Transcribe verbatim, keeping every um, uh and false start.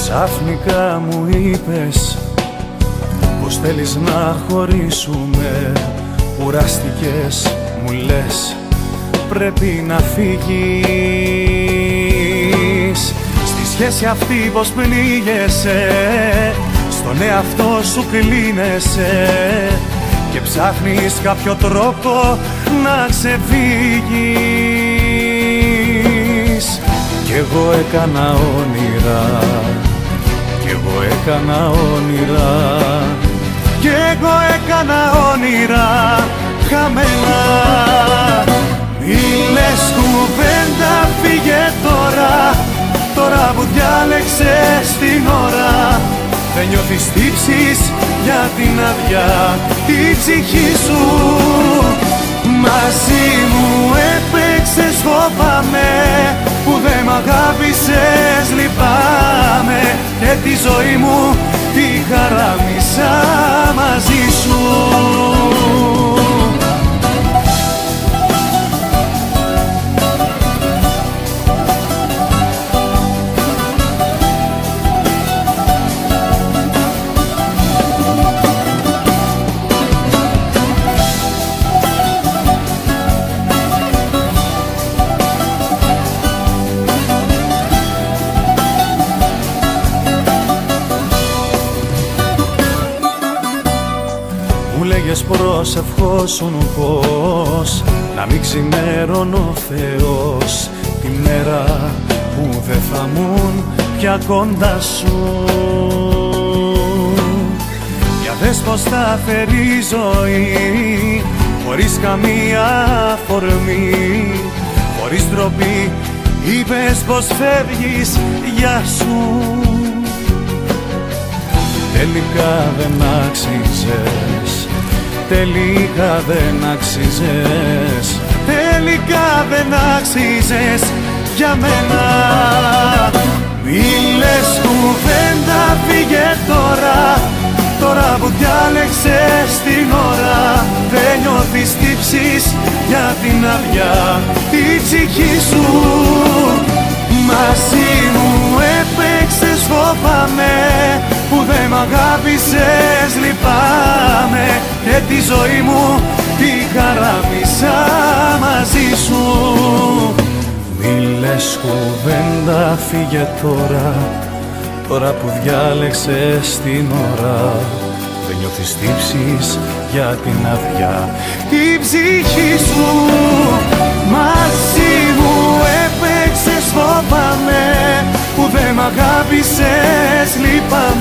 Ξαφνικά μου είπες πως θέλεις να χωρίσουμε. Κουράστηκες, μου λες, πρέπει να φύγεις. Στη σχέση αυτή πως πνίγεσαι, στον εαυτό σου κλείνεσαι και ψάχνεις κάποιο τρόπο να ξεφύγεις. Κι εγώ έκανα όνειρα, κι εγώ έκανα όνειρα, κι εγώ έκανα όνειρα χαμένα. Μη λες κουβέντα, φύγε τώρα, τώρα που διάλεξες την ώρα. Δεν νιώθεις τύψεις για την άδεια τη ψυχή σου. Μαζί μου έπαιξες, φοβάμαι, που δεν μ' αγάπησες, λυπάμαι. Και τη ζωή μου τη χαράμισα μαζί σου. Μου λέγες προσευχόσουν πως να μην ξημέρωνε ο Θεός τη μέρα που δεν θα μουν πια κοντά σου. Για δες πως θα φέρει η ζωή χωρίς καμία αφορμή, χωρίς ντροπή. Είπες πως φεύγεις, γεια σου. Τελικά δεν άξιζες, τελικά δεν άξιζες, τελικά δεν άξιζες για μένα. Μη λες κουβέντα, φύγε τώρα, τώρα που διάλεξες την ώρα. Δεν νιώθεις τύψεις για την άδεια τη ψυχή σου. Μαζί μου έπαιξες, φοβάμαι, που δεν μ' αγάπησες, λυπάμαι. Και τη ζωή μου τη χαράμισα μαζί σου. Μη λες κουβέντα, φύγε τώρα, τώρα που διάλεξες την ώρα. Δεν νιώθεις τύψεις για την άδεια τη ψυχή σου. Μαζί μου έπαιξες, φοβάμαι, που δεν μ' αγάπησες, λυπάμαι.